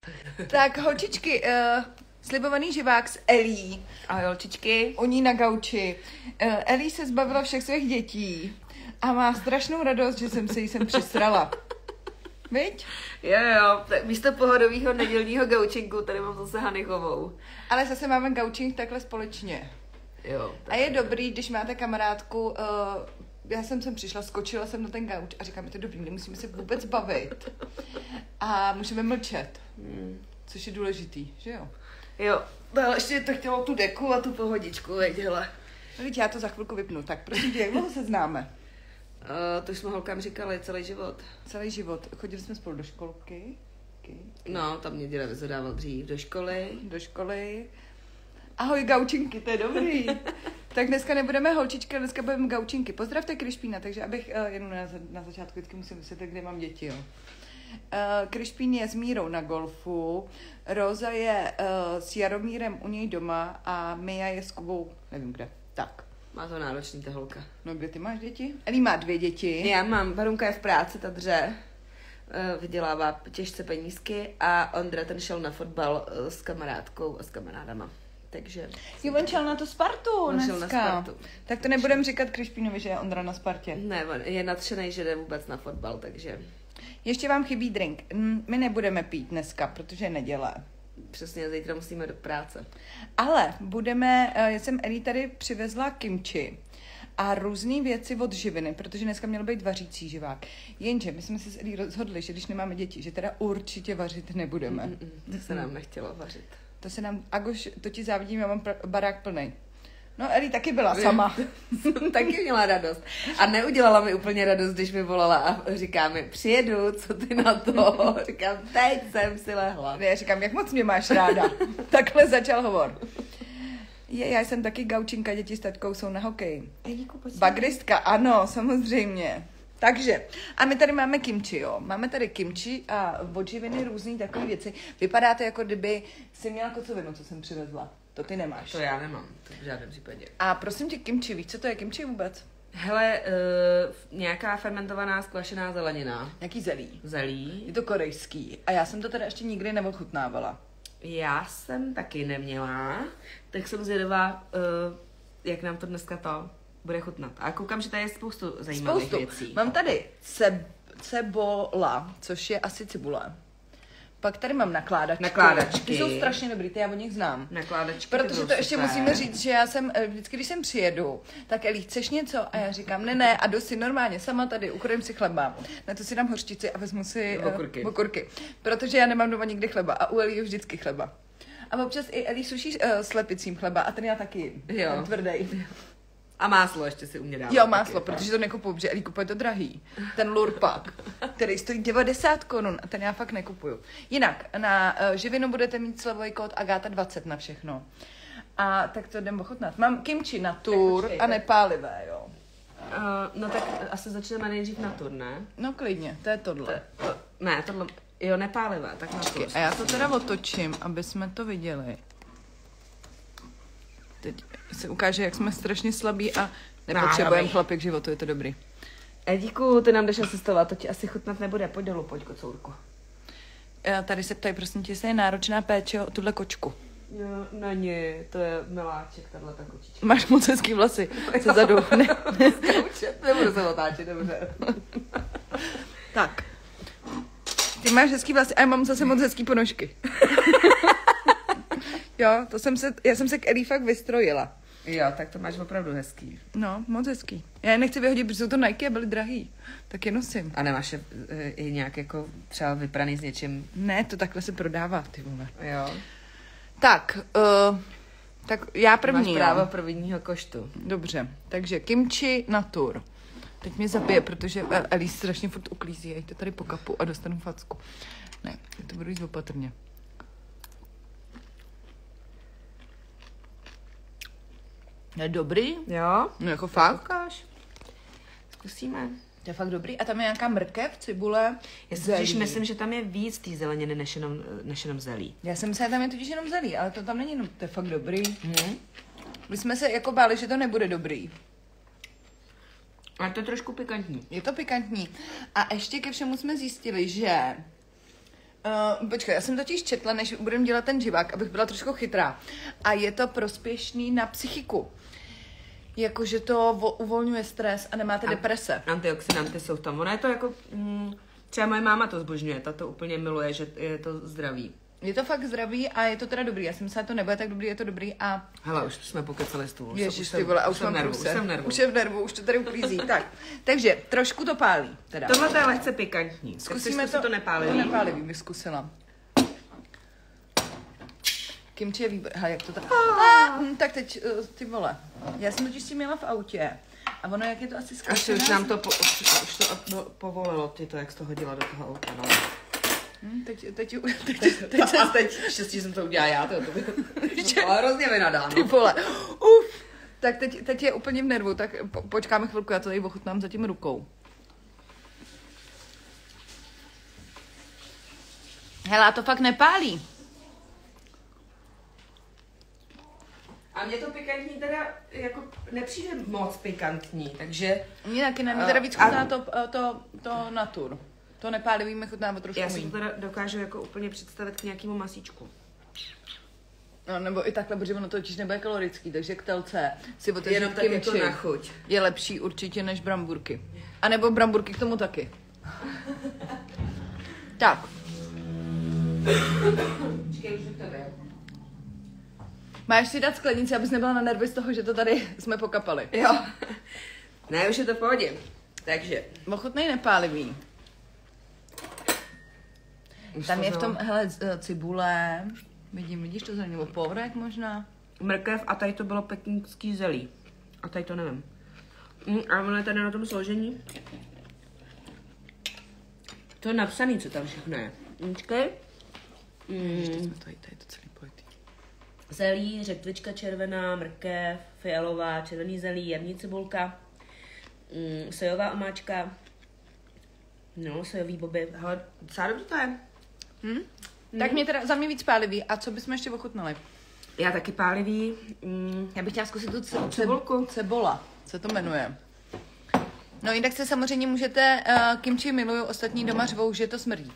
Tak, holčičky, slibovaný živák s Elí. Ahoj, holčičky. U ní na gauči. Elí se zbavila všech svých dětí a má strašnou radost, že jsem se jí sem přisrala. Viď? Jo, tak místo pohodového nedělního gaučinku tady mám zase Hanichovou. Ale zase máme gaučink takhle společně. Jo. A je dobrý, když máte kamarádku, já jsem sem přišla, skočila jsem na ten gauč a říkám, je to dobrý, nemusíme se vůbec bavit. A můžeme mlčet. Což je důležitý, že jo? Jo, ale ještě to chtělo tu deku a tu pohodičku, veď, hele. No, já to za chvilku vypnu. Tak prosím tě, jak dlouho se známe? To jsme holkám říkali celý život. Celý život. Chodili jsme spolu do školky. No, tam mě děda vyzvedával dřív do školy. Do školy. Ahoj, gaučinky, to je dobrý. Tak dneska nebudeme holčičky, dneska budeme gaučinky. Pozdravte Krišpína, takže abych jenom na začátku vždycky musím vysvětlit, kde mám děti, jo. Krišpín je s Mírou na golfu, Róza je s Jaromírem u něj doma a Mia je s Kubou, nevím kde. Tak. Má to náročný ta holka. No, kde ty máš děti? Elí má 2 děti. Já mám, Barunka je v práci, ta dře. Vydělává těžce penízky a Ondra ten šel na fotbal s kamarádkou a s kamarádama. Takže... Jo, on šel na to Spartu dneska. Šel na Spartu. Tak to nebudem říkat Krišpínovi, že je Ondra na Spartě. Ne, on je nadšenej, že jde vůbec na fotbal, takže... Ještě vám chybí drink. My nebudeme pít dneska, protože je neděle. Přesně, zítra musíme do práce. Ale budeme, já jsem Elí tady přivezla kimči a různé věci od živiny, protože dneska měl být vařící živák. Jenže my jsme se s Elí rozhodli, že když nemáme děti, že teda určitě vařit nebudeme. To se nám nechtělo vařit. To se nám, Agoš, to ti závidím, já mám barák plnej. No, Elí taky byla sama. Taky měla radost. A neudělala mi úplně radost, když mi volala a říká mi, přijedu, co ty na to? Říkám, teď jsem si lehla. Já říkám, jak moc mě máš ráda. Takhle začal hovor. Já jsem taky gaučinka, děti s tatkou jsou na hokeji. Bagristka, ano, samozřejmě. Takže, a my tady máme kimči, jo. Máme tady kimči a od živiny různý takové věci. Vypadá to, jako kdyby si měla kocovinu, co jsem přivezla. To ty nemáš. To já nemám, to v žádném případě. A prosím tě, kimči, víš, co to je kimči vůbec? Hele, nějaká fermentovaná skvašená zelenina. Jaký zelí? Zelí. Je to korejský. A já jsem to teda ještě nikdy neochutnávala. Já jsem taky neměla, tak jsem zvědavá, jak nám to dneska to bude chutnat. A koukám, že tady je spoustu zajímavých věcí. Mám tady cebola, což je asi cibule. Pak tady mám nakládačky. Ty jsou strašně dobrý, ty já o nich znám. Nakládačky. Protože to ještě musíme říct, že já jsem, vždycky, když sem přijedu, tak Elí, chceš něco? A já říkám, ne, a jdu si normálně sama tady, ukrojím si chleba. Na to si dám hořčici a vezmu si okurky. Protože já nemám doma nikdy chleba a u Elí je vždycky chleba. A občas i Elí suší slepicím chleba a ten já taky. Jo. Tvrdý. A máslo ještě si u mě dává. Jo, máslo, taky, protože to nekupuju, protože Elí kupuje to drahý. Ten lurpak, který stojí 90 korun a ten já fakt nekupuju. Jinak, na živinu budete mít slevový kód Agáta 20 na všechno. A tak to jdem ochutnat. Mám kimči natur a nepálivé, jo. No tak asi začneme nejdřív natur, ne? No klidně, to je tohle. Ne, tohle, jo, nepálivé, tak natur. A já to teda otočím, aby jsme to viděli. Teď se ukáže, jak jsme strašně slabí a nepotřebujeme chlapy k životu, je to dobrý. Edíku, ty nám jdeš asistovat, to ti asi chutnat nebude. Pojď dolů, pojď, kocourku. Tady se ptají, prosím tě, jestli je náročná péče o tuhle kočku. Jo, není, to je miláček, tato kočička. Máš moc hezký vlasy, se zadu. Nebudu se otáčet, dobře. Tak. Ty máš hezký vlasy a já mám zase moc hezký ponožky. Jo, já jsem se k Elí fakt vystrojila. Jo, tak to máš opravdu hezký. No, moc hezký. Já je nechci vyhodit, protože jsou to Nike a byly drahý. Tak je nosím. A nemáš i nějak jako třeba vypraný s něčím? Ne, to takhle se prodává, ty vole. Jo. Tak já první. Máš právo prvního koštu. Dobře, takže kimči natur. Teď mě zabije, protože Elí strašně furt uklízí, já jí to tady pokapu a dostanu facku. Ne, to budu jít opatrně. Je dobrý? Jo. No jako fakt. Ukáž. Zkusíme. To je fakt dobrý. A tam je nějaká mrkev, cibule, Já si myslím, že tam je víc té zeleniny než jenom zelí. Já jsem myslela, tam je totiž jenom zelí, ale to tam není jenom, to je fakt dobrý. My jsme se jako báli, že to nebude dobrý. A to je trošku pikantní. Je to pikantní. A ještě ke všemu jsme zjistili, že Počkej, já jsem totiž četla, než budeme dělat ten živák, abych byla trošku chytrá. A je to prospěšný na psychiku. Jakože to uvolňuje stres a nemáte deprese. Antioxidanty jsou tam. Ono je to jako... třeba moje máma to zbožňuje, ta to úplně miluje, že je to zdravý. Je to fakt zdravý a je to teda dobrý. Já jsem myslela, že to nebude tak dobrý, je to dobrý a... Hele, už jsme pokecali stůl. Ježiš, ty vole, a už mám průser. Už je v nervu, už to tady uklízí. Tak, takže trošku to pálí. Teda. Tohle to je lehce pikantní. Zkusíme to nepálivý. To nepálivý, bych zkusila. Kimči je výbor. Hele, jak to tak... tak teď, ty vole. Já jsem totiž s tím měla v autě. A ono, jak je to asi zkoušené? Už nám to povolilo, ty to, jak jsi to hodila do toho auta, no. Teď štěstí jsem to udělala já, to by hrozně vynadá, no. Ty vole, tak teď je úplně v nervu, tak počkáme chvilku, já to tady ochutnám za tím rukou. Hele, to fakt nepálí. A mně to pikantní teda jako nepřijde moc pikantní, takže... Mně taky ne, mě teda víc chutná to natur. To nepálivý mi chutná trošku já si to teda dokážu jako úplně představit k nějakému masíčku. No, nebo i takhle, protože ono to totiž nebude kalorický, takže k telce si otevřít jenom tak jako na chuť. Je lepší určitě než bramburky. A nebo bramburky k tomu taky. Tak. Počkej, už to jde. Máš si dát sklenici, abys nebyla na nervy z toho, že to tady jsme pokapali. Jo. Ne, už je to v pohodě. Takže. Ochutnej nepálivý. Tam je v tom, hele, cibule, vidíš to zelení, nebo povrek možná? Mrkev a tady to bylo pekingský zelí. A tady to nevím. A ono je tady na tom složení. To je napsaný, co tam všechno je. Počkej. Tady to celý pojitý. Zelí, řetkvička červená, mrkev, fialová, červený zelí, jarní cibulka, sojová omáčka, no, sojový boby. Hele, docela dobře to je. Tak mě teda za mě víc pálivý. A co bychom ještě ochutnali? Já taky pálivý. Já bych chtěla zkusit tu cibulku. Cebola se to jmenuje. No jinak se samozřejmě můžete, kimči miluju, ostatní doma řvou, že to smrdí.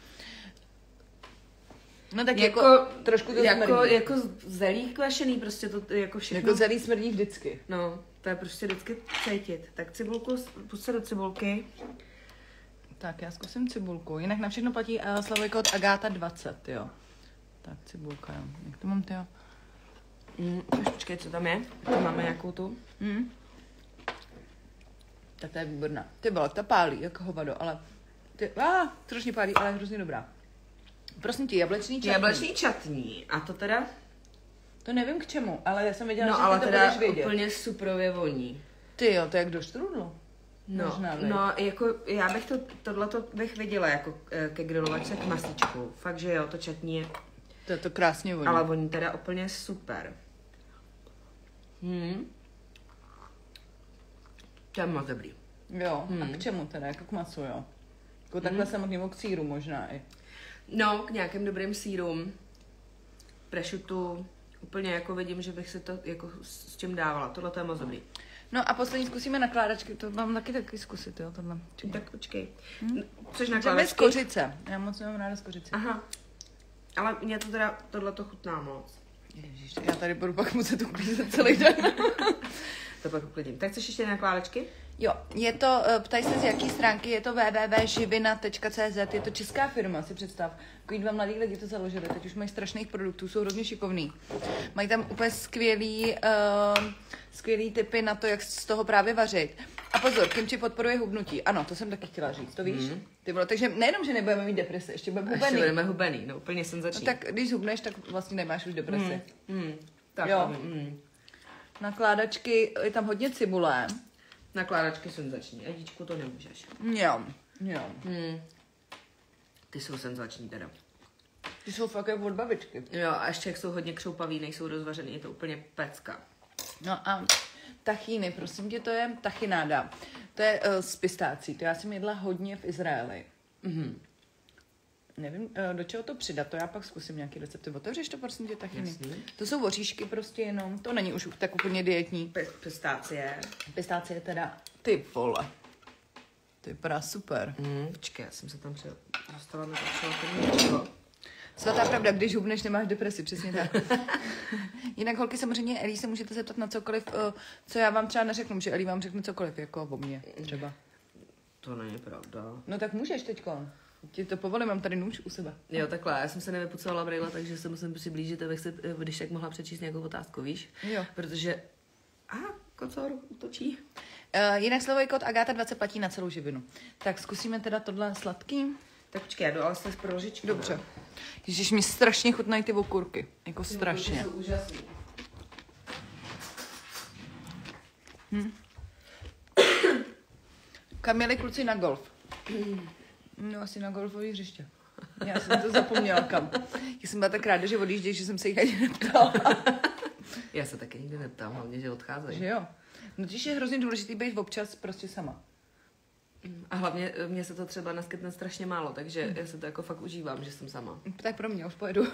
No tak jako trošku to smrdí. Jako zelí kvašený, prostě to jako všechno. Jako zelí smrdí vždycky. No, to je prostě vždycky cítit. Tak cibulku, pust se do cibulky. Tak já zkusím cibulku. Jinak na všechno platí slavový kód Agáta 20, jo. Tak cibulka, jo. Jak to mám, ty jo? Počkej, co tam je? Tam máme nějakou tu. Tak to je výborná. Ty byla, ta pálí, jako hovado, ale... Strašně pálí, ale hrozně dobrá. Prosím tě, jablečný čatní. Jablečný čatní. A to teda? To nevím k čemu, ale já jsem věděla, no, že ale ty to teda budeš vědět. úplně suprově voní. Ty jo, to je jak do štrůdlu. No, jako já bych tohleto bych viděla jako ke grilovačce k masíčku. Fakt, že jo, to čatní je... To je to krásně voní. Ale voní teda úplně super. To je moc dobrý. Jo, a k čemu teda, jako k masu, jo? Jako takhle samotnému k sýru možná i. No, k nějakým dobrým sýrům. Prešutu. Úplně jako vidím, že bych si to jako s tím dávala. Tohle to je moc dobrý. No a poslední zkusíme nakládačky, to mám taky zkusit, jo, tohle. Tak počkej. Což nakládačky? Jdeme z kořice, já moc nemám ráda z kořice. Aha, ale mě to teda, tohleto chutná moc. Ježiš, já tady budu pak muset uklízet celý den. To pak uklidím. Tak chceš ještě nakládačky? Jo, je to, ptají se z jaký stránky, je to www.živina.cz, je to česká firma, si představ. Takový dva mladí lidi to založili, teď už mají strašných produktů, jsou hrozně šikovný. Mají tam úplně skvělý tipy na to, jak z toho právě vařit. A pozor, kimči podporuje hubnutí. Ano, to jsem taky chtěla říct, to víš? Ty bylo, takže nejenom, že nebudeme mít depresi, ještě budeme hubený. Ještě budeme hubený, no úplně senzační. No, tak když hubneš, tak vlastně nemáš už depresi. Tak, jo. Nakládačky, je tam hodně cibule. Nakládačky senzační, Edíčku, to nemůžeš. Jo. Ty jsou senzační teda. Ty jsou fakt jak od babičky. Jo, a ještě jak jsou hodně křoupaví, nejsou rozvařený, je to úplně pecka. No a tahíny, prosím tě, to je tachináda. To je z pistácí, to já jsem jedla hodně v Izraeli. Nevím, do čeho to přidat, to já pak zkusím nějaký recepty. Otevřeš to, prosím tě, tahiny. Jasný. To jsou oříšky prostě jenom, to není už tak úplně dietní. Pistácie. Pistácie teda, ty vole. To vypadá super. Počkej, já jsem se tam dostala na to něčeho. Svatá pravda, když hubneš, nemáš depresi, přesně tak. Jinak holky, samozřejmě Elí se můžete zeptat na cokoliv, co já vám třeba neřeknu, že Elí vám řekne cokoliv, jako o mě třeba. To není pravda. No tak můžeš teďko. Ti to povolím, mám tady nůž u sebe. Jo, takhle, já jsem se nevypucovala brýle, takže se musím přiblížit, abych si, když tak mohla přečíst nějakou otázku, víš? Jo. Protože... kocor útočí. Jinak slovový kód Agáta 20 platí na celou živinu. Tak zkusíme teda tohle sladký. Tak počkej, já jdu ale s pro lžičku. Dobře. Ježiš, mi strašně chutnají ty okurky. Jako strašně. Jsou úžasný. Kam jeli kluci na golf? No asi na golfový hřiště. Já jsem to zapomněla kam. Já jsem byla tak ráda, že odjíždějí, že jsem se jich ani neptala. Já se taky nikdy neptám, hlavně, že odcházejí. Že jo. No když je hrozně důležitý být občas prostě sama. A hlavně mně se to třeba naskytne strašně málo, takže já se to jako fakt užívám, že jsem sama. Tak pro mě, už pojedu.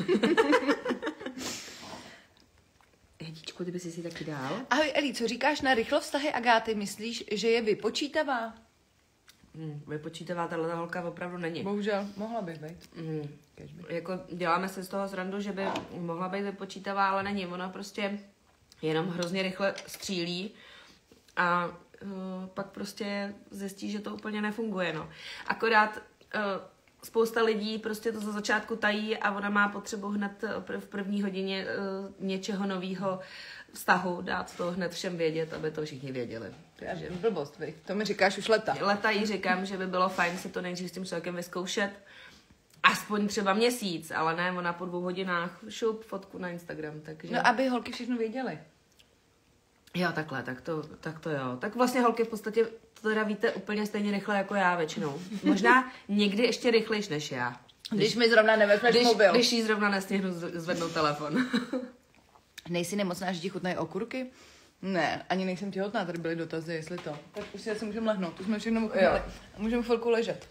Jedíčku, ty bys si taky dál? Ahoj Eli, co říkáš na rychlovztahy Agáty? Myslíš, že je vypočítavá? Vypočítavá tahle holka opravdu není. Bohužel, mohla by být. Jako děláme se z toho srandu, že by mohla být vypočítavá, ale není. Ona prostě jenom hrozně rychle střílí a pak prostě zjistí, že to úplně nefunguje. No. Akorát spousta lidí prostě to za začátku tají a ona má potřebu hned v první hodině něčeho nového vztahu, dát to hned všem vědět, aby to všichni věděli. Takže blbost, vy. To mi říkáš už leta. Leta jí říkám, že by bylo fajn si to nejdřív s tím člověkem vyzkoušet. Aspoň třeba měsíc, ale ne, ona po 2 hodinách šup fotku na Instagram, takže... No, aby holky všechno věděly. Jo, takhle, tak to jo. Tak vlastně holky v podstatě to teda víte úplně stejně rychle jako já většinou. Možná někdy ještě rychlejš než já. Když mi zrovna nevezmeš mobil. Když jí zrovna nestihnu zvednout telefon. Nejsi nemocná, že ti chutnají okurky? Ne, ani nejsem těhotná, tady byly dotazy, jestli to. Tak už si asi můžeme lehnout, tu jsme všechno ochutnali. Můžeme chvilku ležet.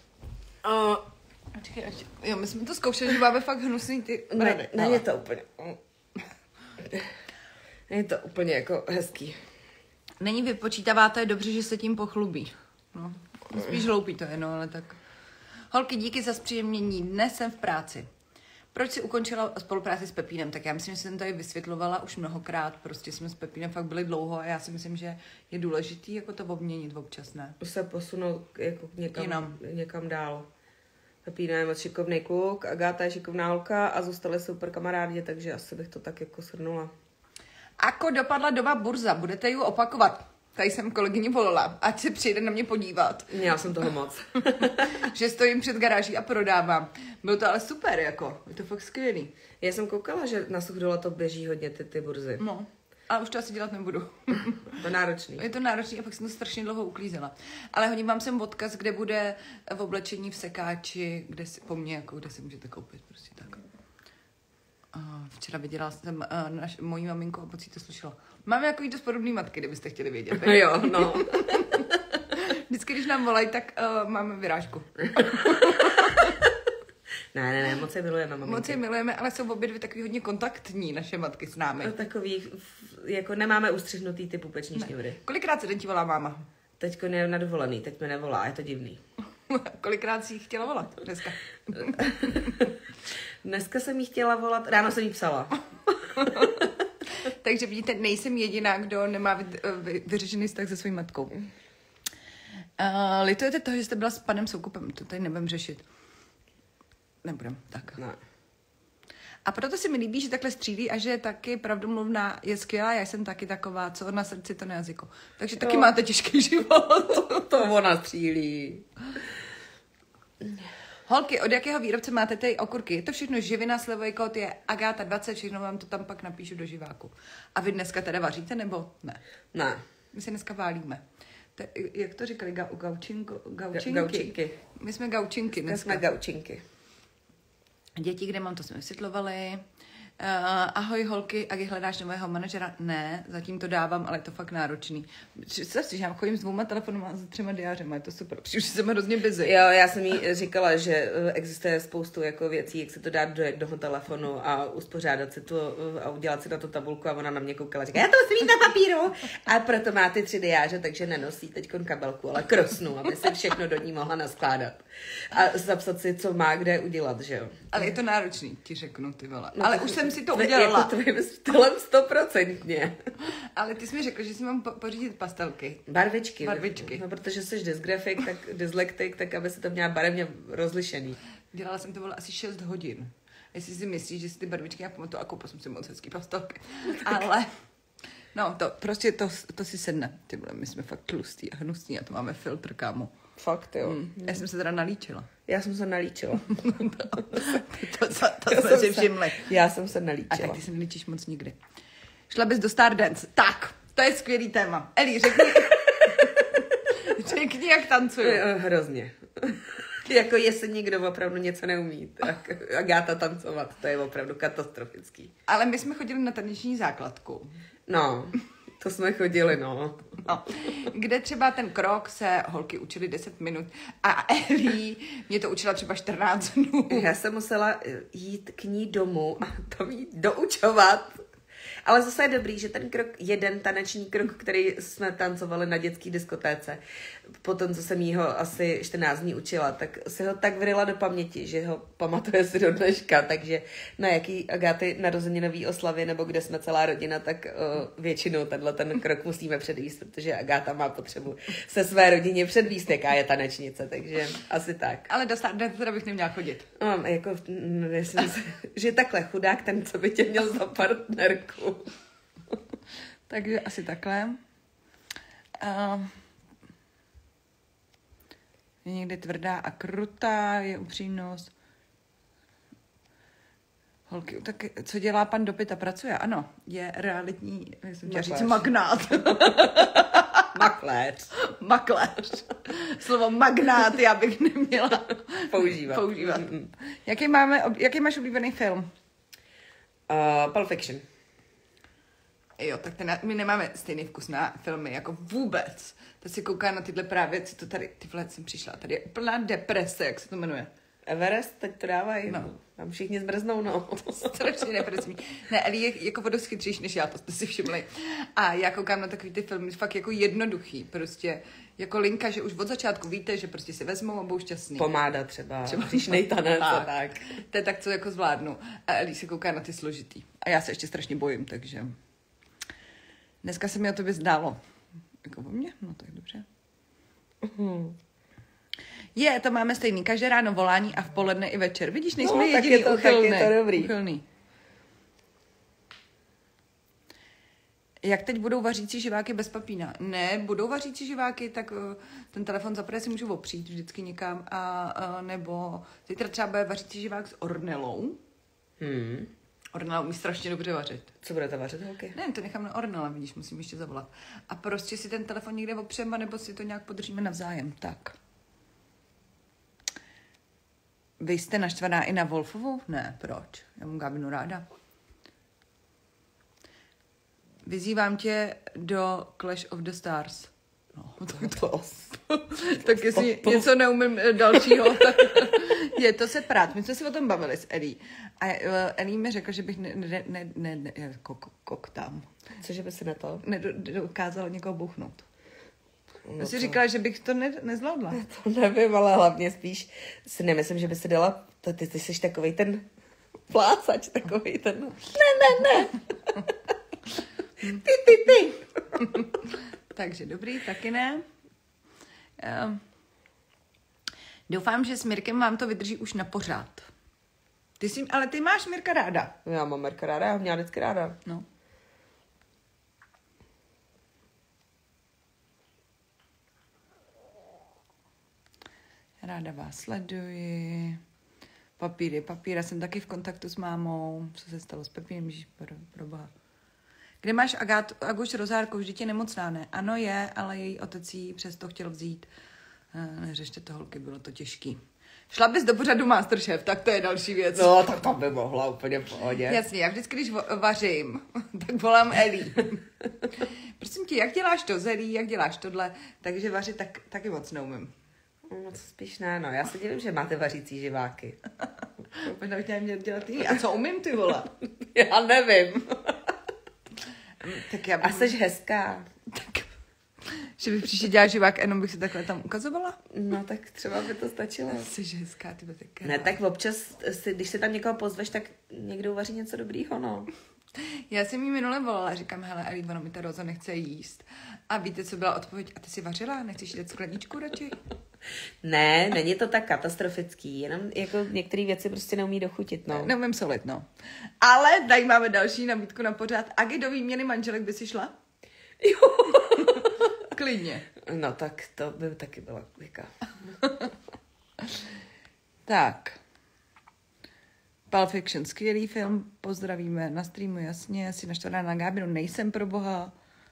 Jo, my jsme to zkoušeli, že máme fakt hnusný ty brady. Není to úplně... Není to úplně jako hezký. Není vypočítavá, to je dobře, že se tím pochlubí. No, spíš hloupý to je, no, ale tak. Holky, díky za zpříjemnění. Dnes jsem v práci. Proč si ukončila spolupráci s Pepínem? Tak já myslím, že jsem tady vysvětlovala už mnohokrát. Prostě jsme s Pepínem fakt byli dlouho a já si myslím, že je důležitý jako to obměnit občas, ne? Už se posunout jako někam dál. Pepína je moc šikovný kluk, Agáta je šikovná holka a zůstali super kamarádi, takže asi bych to tak jako shrnula. Ako dopadla doba burza? Budete ji opakovat? Tady jsem kolegyni volala, ať se přijde na mě podívat. Já jsem toho moc. Že stojím před garáží a prodávám. Bylo to ale super, jako. Je to fakt skvělý. Já jsem koukala, že na Suchdole to běží hodně ty burzy. No, ale už to asi dělat nebudu. To náročný. Je to náročný a pak jsem to strašně dlouho uklízela. Ale hodím vám sem odkaz, kde bude v oblečení v sekáči, kde si, po mně, jako, kde si můžete koupit, prostě tak. Včera viděla jsem mojí maminku a moc jí to slušela. Máme jako dost podobný matky, kdybyste chtěli vědět. Tak? Jo, no. Vždycky, když nám volají, tak máme vyrážku. Ne, moc je milujeme, maminky. Moc je milujeme, ale jsou obě dvě takový hodně kontaktní, naše matky s námi. Takový, jako nemáme ustřihnutý ty pupeční šňůry. Kolikrát se ti volá máma? Teďko je na dovolený, teď mi nevolá, je to divný. Kolikrát jsi jí chtěla volat dneska? Dneska jsem jí chtěla volat, ráno jsem jí psala. Takže vidíte, nejsem jediná, kdo nemá vyřešený vztah se svou matkou. Litujete toho, že jste byla s panem Soukupem? To tady nebudem řešit. Nebudem, tak. Ne. A proto si mi líbí, že takhle střílí a že je taky pravdomluvná, je skvělá. Já jsem taky taková, co na srdci, to na jazyku. Takže taky máte těžký život. To ona střílí. Holky, od jakého výrobce máte ty okurky? Je to všechno živina, slevový kód je Agáta 20, všechno vám to tam pak napíšu do živáku. A vy dneska teda vaříte, nebo ne? Ne. My se dneska válíme. Jak to říkali? Gaučinky? Gaučinky. My jsme gaučinky dneska. Jsme gaučinky. Děti, kde mám, to jsme vysvětlovali. Ahoj holky, Agi, hledáš nového manažera? Ne, zatím to dávám, ale je to fakt náročný. Představ si, že já chodím s 2 telefonama a s 3 diářema, je to super. Už jsem hrozně busy. Jo, já jsem jí říkala, že existuje spoustu jako věcí, jak se to dát do jednoho telefonu a uspořádat si to a udělat si na to tabulku, a ona na mě koukala a říká, já to musím mít na papíru. A proto má ty 3 diáře, takže nenosí teď kabelku, ale krosnu, aby si všechno do ní mohla naskládat. A zapsat si, co má kde udělat, že jo. Ale je to náročný, ti řeknu, ty vole. No, ale už jsem si to udělala. Jako tvým stylem 100%. Ale ty jsi mi řekl, že si mám pořídit pastelky. Barvičky. Barvičky. No, protože jsi dysgrafik, tak dyslektik, tak aby se to měla barevně rozlišený. Dělala jsem to vole asi 6 hodin. Jestli si myslíš, že si ty barvičky já pamatuju, a koupila jsem si moc hezký pastelky. Ale no, to prostě to si sedne. Ty vole, my jsme fakt tlustý a hnusný a to máme filtr, kámo. Fakt, jo. Já jsem se teda nalíčila. Já jsem se nalíčila. to jsme si všimli. Já jsem se A nalíčila. tak ty se nelíčíš moc nikdy. Šla bys do Stardance. Tak, to je skvělý téma. Eli, řekni, jak tancuju. Hrozně. Jako jestli někdo opravdu něco neumí, tak Agáta tancovat, to je opravdu katastrofický. Ale my jsme chodili na taneční základku. No, to jsme chodili, no. No, kde třeba ten krok se holky učili 10 minut a Eli mě to učila třeba 14 dnů. Já jsem musela jít k ní domů a tam jí doučovat. Ale zase je dobrý, že ten krok, jeden taneční krok, který jsme tancovali na dětské diskotéce, potom, co jsem jí ho asi 14 dní učila, tak si ho tak vryla do paměti, že ho pamatuje si do dneška, takže na jaký Agáty narozeninový oslavy, nebo kde jsme celá rodina, tak většinou ten krok musíme předvíst, protože Agáta má potřebu se své rodině předvíst, jaká je tanečnice, takže asi tak. Ale do Stardance teda bych neměla chodit. Jako, myslím si, že takhle chudák ten, co by tě měl za partnerku. Takže asi takhle. Je někdy tvrdá a krutá, je upřímnost. Holky, tak co dělá pan Dopita? Pracuje? Ano, je realitní, jsem chtěla říct magnát. Makléř. Makléř. Slovo magnát já bych neměla používat. Jaký máš oblíbený film? Pulp Fiction. Jo, tak my nemáme stejný vkus na filmy, jako vůbec. To si kouká na tyhle právě, co to tady, tyhle jsem přišla, tady je úplná deprese, jak se to jmenuje. Everest, teď to dávají, no. Tam všichni zmrznou, no. Strašně depresivní. Ne, Eli je jako dost chytřejší než já, to jste si všimli. A já koukám na takový ty filmy, fakt jako jednoduchý, prostě jako linka, že už od začátku víte, že prostě si vezmou a budou šťastný. Pomáda třeba příšnej tanec a tak. To je tak, co jako zvládnu. A Eli se kouká na ty složitý. A já se ještě strašně bojím, takže... Dneska se mi o tobě zdálo. Jako o mně? No tak dobře. To máme stejný. Každé ráno volání a v poledne i večer. Vidíš, nejsme jediný uchylný. Tak je to dobrý. Uchylný. Jak teď budou vařící živáky bez papína? Ne, budou vařící živáky, tak ten telefon zaprvé si můžu opřít vždycky někam. A nebo zítra třeba bude vařící živák s ornelou. Ornela umí strašně dobře vařit. Co budete vařit, holky? Ne, to nechám na Ornela, vidíš, musím ještě zavolat. A prostě si ten telefon někde opřeme, nebo si to nějak podržíme navzájem. Tak. Vy jste naštvaná i na Wolfovou? Ne, proč? Já mám Gábinu ráda. Vyzývám tě do Clash of the Stars. No, tak jestli něco neumím dalšího, tak je to se prát. My jsme si o tom bavili s Elí. A Elí mi řekla, že bych koktám. Cože by si na to? Nedokázala někoho bouchnout. No si říkala, že bych to nezvládla. To nevím, ale hlavně spíš si nemyslím, že by si dala, ty jsi takovej ten plácač, takovej ten, ne. Ty. Takže dobrý, taky ne. Doufám, že s Mirkem vám to vydrží už na pořád. Ale ty máš Mirka ráda. Já mám Mirka ráda, já ho měla vždycky ráda. No. Ráda vás sleduji. Papíra jsem taky v kontaktu s mámou. Co se stalo s Pepínem, pro boha. Kde máš Aguš Rozárku? Vždyť je nemocná, ne? Ano je, ale její otec jí přesto chtěl vzít. Neřešte to, holky, bylo to těžký. Šla bys do pořadu Masterchef, tak to je další věc. No, tak tam by mohla úplně v pohodě. Jasně, já vždycky, když vařím, tak volám Eli. Prosím tě, jak děláš to zelí, jak děláš tohle, takže vařit taky moc neumím. Moc spíš ne, no. Já se divím, že máte vařící živáky. Možná bych měla dělat jiný. A co umím, ty vole? Já nevím. Tak já bych... A jsi hezká. Tak, že bych příště dělala živák, jenom bych si takhle tam ukazovala? No, tak třeba by to stačilo. Jsi hezká, ty tak. Ne, tak občas, když se tam někoho pozveš, tak někdo uvaří něco dobrýho, no. Já jsem jí minule volala, říkám, hele, Eli, ona mi ta Roza nechce jíst. A víte, co byla odpověď? A ty si vařila? Nechceš jít skleničku radši? Ne, není to tak katastrofický, jenom jako některé věci prostě neumí dochutit, no. Neumím solit, no. Ale tady máme další nabídku na pořád. Agi, do výměny manželek by si šla? Jo. Klidně. No tak to by taky byla klika. Tak. Pulp Fiction, skvělý film, pozdravíme na streamu, jasně, si naštvaná na Gábinu, nejsem pro boha.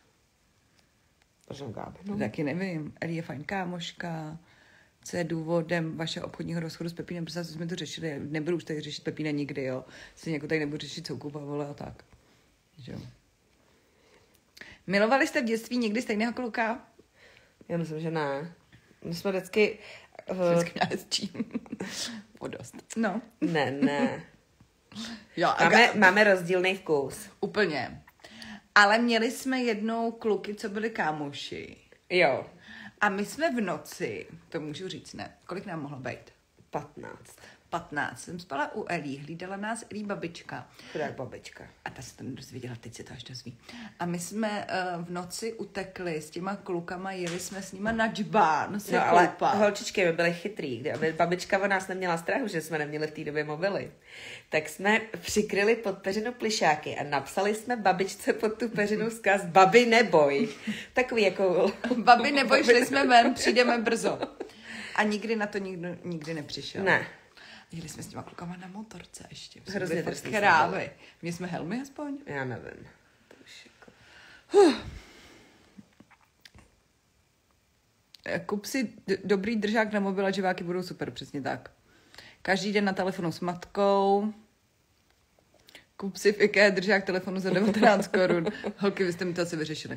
Možná Gábinu. Taky nevím, Eli je fajn kámoška, co je důvodem vašeho obchodního rozchodu s Pepínem, protože jsme to řešili, nebudu už tady řešit Pepína nikdy, jo, stejně jako tady nebudu řešit Soukupa, vole, a tak. Že jo. Milovali jste v dětství někdy stejného kluka? Já myslím, že ne. My jsme vždycky... Vždycky měli s čím. Podost. No. Ne. Jo, máme rozdílný vkus. Úplně. Ale měli jsme jednou kluky, co byli kámoši. Jo. A my jsme v noci, to můžu říct, ne, kolik nám mohlo být? 15. Jsem spala u Elí, hlídala nás Elí babička. Chudák babička. A ta se to nedozvěděla, teď se to až dozví. A my jsme v noci utekli s těma klukama, jeli jsme s nima na džbán se no, ale koupat. holčičky, my byli chytrý, aby babička o nás neměla strachu, že jsme neměli v té době mobily. Tak jsme přikryli pod peřinu plišáky a napsali jsme babičce pod tu peřinu vzkaz Babi neboj. Takový jako... Babi neboj, šli jsme ven, přijdeme brzo. A nikdy na to nikdy nepřišel. Ne. Jeli jsme s těma klukama na motorce ještě. Hrozně drsný krávy. Měli jsme helmy aspoň? Já nevím. To už jako... Kup si dobrý držák na mobil a živáky budou super, přesně tak. Každý den na telefonu s matkou. Kup si v IKEA držák telefonu za 19 korun. Holky, vy jste mi to asi vyřešili.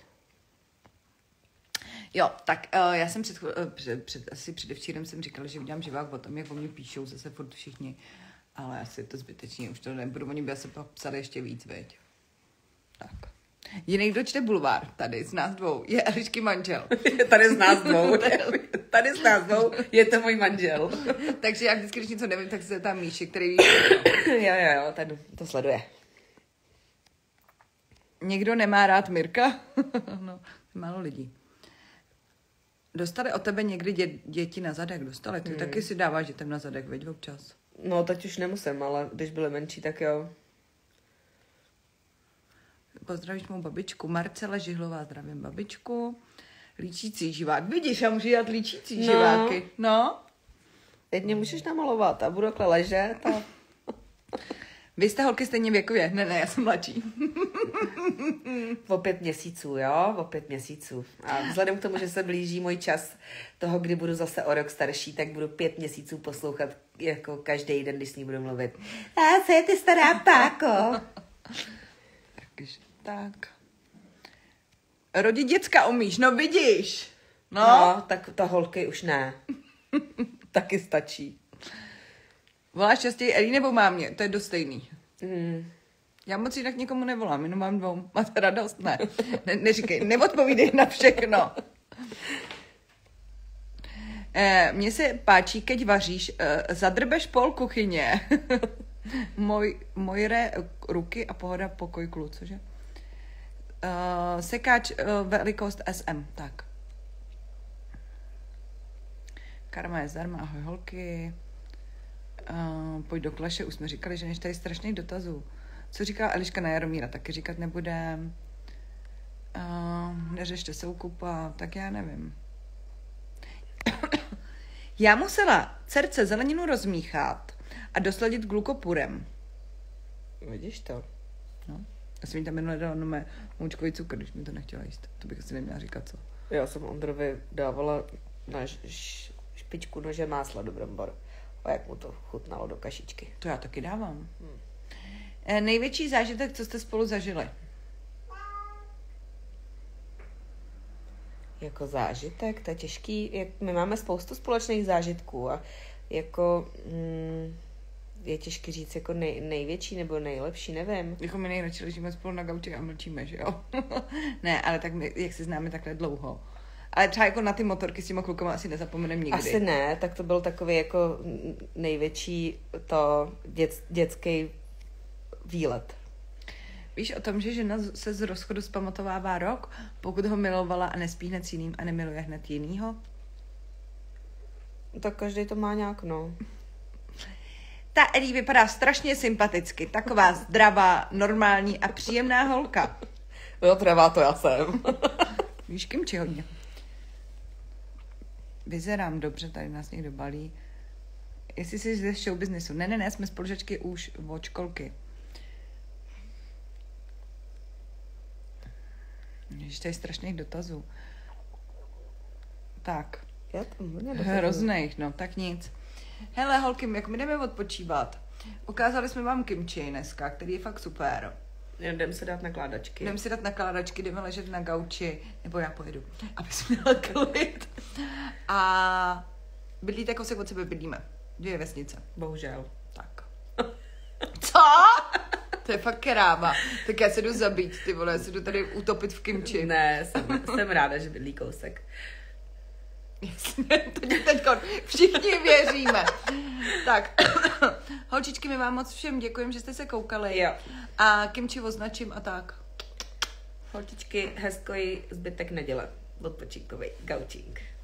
Jo, tak já jsem asi předevčírem jsem říkala, že udělám živák o tom, jak o mě píšou zase furt všichni, ale asi je to zbytečně, už to nebudu, oni by asi psali ještě víc, veď. Tak. Jiný, kdo čte bulvár, tady z nás dvou, je Elišky manžel. Tady z nás dvou. Tady z nás dvou je to můj manžel. Takže já vždycky, když něco nevím, tak se tam Míši, který ví. Jo, ten to sleduje. Někdo nemá rád Mirka? No, málo lidí. Dostali od tebe někdy děti na zadek? Dostali? Ty taky si dáváš dětem na zadek, veď občas. No, teď už nemusím, ale když byly menší, tak jo. Pozdravíš mou babičku Marcela Žihlová, zdravím babičku. Líčící živák. Vidíš, já můžu dělat líčící živáky. No. Teď mě můžeš namalovat a budu takhle ležet a... Vy jste holky stejně věkově. Ne, já jsem mladší. O 5 měsíců, jo? O 5 měsíců. A vzhledem k tomu, že se blíží můj čas toho, kdy budu zase o rok starší, tak budu 5 měsíců poslouchat jako každý den, když s ní budu mluvit. A co je ty stará páko? Takže tak. Rodit děcka umíš, no vidíš. No, tak ta holky už ne. Taky stačí. Voláš častěji Eli nebo mámě? To je dost stejný. Já moc jinak někomu nevolám, jenom mám dvou. Máte radost? Ne. Neříkej, neodpovídej na všechno. Mně se páčí, keď vaříš, zadrbeš pol kuchyně. Mojre ruky a pohoda pokoj klu, cože? Sekáč velikost SM, tak. Karma je zdarma, ahoj holky. Pojď do Klaše, už jsme říkali, že než tady strašných dotazů. Co říká Eliška na Jaromíra, taky říkat nebudem. Neřešte Soukupa, tak já nevím. Já musela dcerce zeleninu rozmíchat a dosladit glukopurem. Vidíš to? No. Já jsem jí tam minule dala moučkový cukr, když mi to nechtěla jíst. To bych asi neměla říkat, co. Já jsem Ondrovi dávala na špičku nože másla do brambor. A jak mu to chutnalo do kašičky. To já taky dávám. Největší zážitek, co jste spolu zažili? Jako zážitek, to je těžký. My máme spoustu společných zážitků a jako je těžký říct jako největší nebo nejlepší, nevím. Jako my nejradši ležíme spolu na gauči a mlčíme, že jo? Ne, ale tak my, jak se známe takhle dlouho. Ale třeba jako na ty motorky s těma klukama asi nezapomenem nikdy. Asi ne, tak to byl takový jako největší to dětský výlet. Víš o tom, že žena se z rozchodu zpamatovává rok, pokud ho milovala a nespí hned s jiným a nemiluje hned jinýho? Tak každý to má nějak, no. Ta Eddie vypadá strašně sympaticky. Taková zdravá, normální a příjemná holka. Jo, trvá to já jsem. Víš, kimči hodně. Vyzerám dobře, tady nás někdo balí. Jestli jsi ze show businessu. Ne, jsme spolužačky už od školky. Ježiš, tady je strašných dotazů. Tak. Hrozných, no, tak nic. Hele, holky, jak my jdeme odpočívat? Ukázali jsme vám kimči dneska, který je fakt super. Jdeme se dát nakládačky. Jdeme ležet na gauči, nebo já pojedu, aby jsme měla klid. A bydlíte kousek od sebe, bydlíme. 2 vesnice. Bohužel. Tak. Co? To je fakt kerába. Tak já se jdu zabít, ty vole, já se jdu tady utopit v kimči. Ne, jsem ráda, že bydlí kousek. Jasně, teď všichni věříme. Tak, holčičky, my vám moc všem děkujeme, že jste se koukali. Jo. A kimči označím a tak. Holčičky, hezký zbytek neděle. Odpočinkový gaučink.